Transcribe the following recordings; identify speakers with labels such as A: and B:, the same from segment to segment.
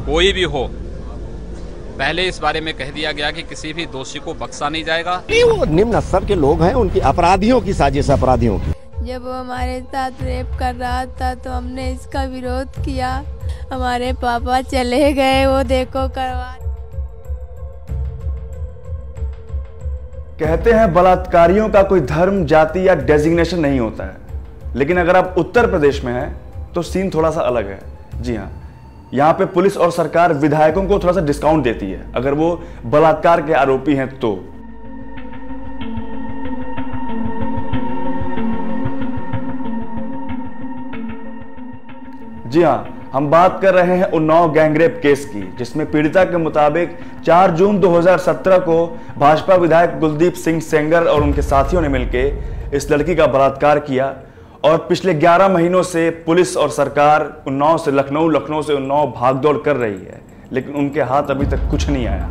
A: कोई भी हो, पहले इस बारे में कह दिया गया कि किसी भी दोषी को बख्शा नहीं जाएगा।
B: वो निम्न स्तर के लोग हैं, उनकी अपराधियों की साजिश, अपराधियों की।
C: जब वो हमारे साथ रेप कर रहा था तो हमने इसका विरोध किया। हमारे पापा चले गए, वो देखो करवा।
D: कहते हैं बलात्कारियों का कोई धर्म, जाति या डेजिग्नेशन नहीं होता है, लेकिन अगर आप उत्तर प्रदेश में हैं तो सीन थोड़ा सा अलग है। जी हाँ, यहाँ पे पुलिस और सरकार विधायकों को थोड़ा सा डिस्काउंट देती है अगर वो बलात्कार के आरोपी हैं तो। जी हाँ, हम बात कर रहे हैं उन्नाव गैंगरेप केस की, जिसमें पीड़िता के मुताबिक 4 जून 2017 को भाजपा विधायक कुलदीप सिंह सेंगर और उनके साथियों ने मिलकर इस लड़की का बलात्कार किया और पिछले 11 महीनों से पुलिस और सरकार उन्नाव से लखनऊ, लखनऊ से उन्नाव भागदौड़ कर रही है, लेकिन उनके हाथ अभी तक कुछ नहीं आया।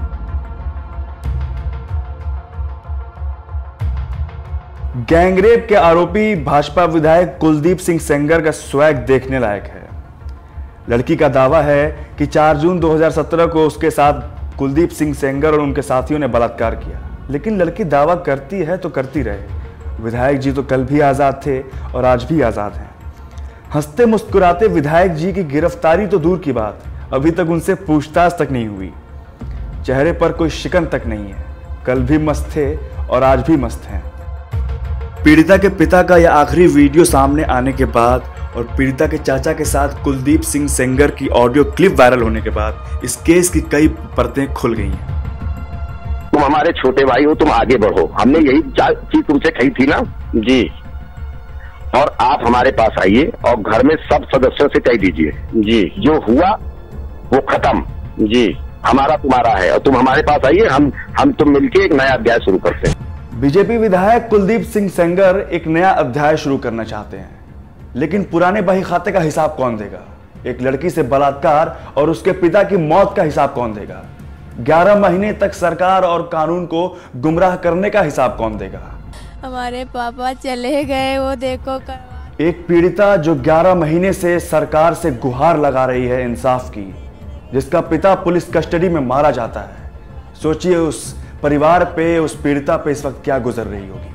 D: गैंगरेप के आरोपी भाजपा विधायक कुलदीप सिंह सेंगर का स्वैग देखने लायक है। लड़की का दावा है कि 4 जून 2017 को उसके साथ कुलदीप सिंह सेंगर और उनके साथियों ने बलात्कार किया, लेकिन लड़की दावा करती है तो करती रहे। विधायक जी तो कल भी आजाद थे और आज भी आजाद हैं। हंसते मुस्कुराते विधायक जी की गिरफ्तारी तो दूर की बात, अभी तक उनसे पूछताछ तक नहीं हुई। चेहरे पर कोई शिकन तक नहीं है। कल भी मस्त थे और आज भी मस्त हैं। पीड़िता के पिता का यह आखिरी वीडियो सामने आने के बाद और पीड़िता के चाचा के साथ कुलदीप सिंह सेंगर की ऑडियो क्लिप वायरल होने के बाद इस केस की कई परतें खुल गई हैं।
E: तुम हमारे छोटे भाई हो, तुम आगे बढ़ो, हमने यही चीज तुमसे कही थी ना जी। और आप हमारे पास आइए और घर में सब सदस्यों से कह दीजिए जी, जो हुआ वो खत्म जी, हमारा तुम्हारा है, और तुम हमारे पास आइए, हम तुम मिलके एक नया अध्याय शुरू करते हैं।
D: बीजेपी विधायक कुलदीप सिंह सेंगर एक नया अध्याय शुरू करना चाहते हैं, लेकिन पुराने बही खाते का हिसाब कौन देगा? एक लड़की से बलात्कार और उसके पिता की मौत का हिसाब कौन देगा? 11 महीने तक सरकार और कानून को गुमराह करने का हिसाब कौन देगा?
C: हमारे पापा चले गए, वो देखो करवा।
D: एक पीड़िता जो 11 महीने से सरकार से गुहार लगा रही है इंसाफ की, जिसका पिता पुलिस कस्टडी में मारा जाता है। सोचिए उस परिवार पे, उस पीड़िता पे इस वक्त क्या गुजर रही होगी।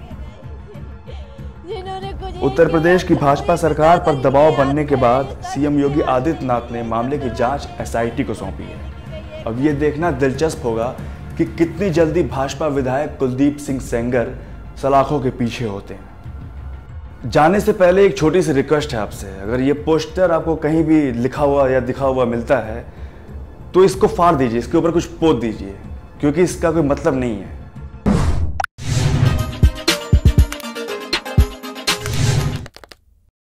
D: उत्तर प्रदेश की भाजपा सरकार पर दबाव बनने के बाद सीएम योगी आदित्यनाथ ने मामले की जांच एसआईटी को सौंपी है। अब ये देखना दिलचस्प होगा कि कितनी जल्दी भाजपा विधायक कुलदीप सिंह सेंगर सलाखों के पीछे होते हैं। जाने से पहले एक छोटी सी रिक्वेस्ट है आपसे, अगर ये पोस्टर आपको कहीं भी लिखा हुआ या दिखा हुआ मिलता है तो इसको फाड़ दीजिए, इसके ऊपर कुछ पोत दीजिए, क्योंकि इसका कोई मतलब नहीं है।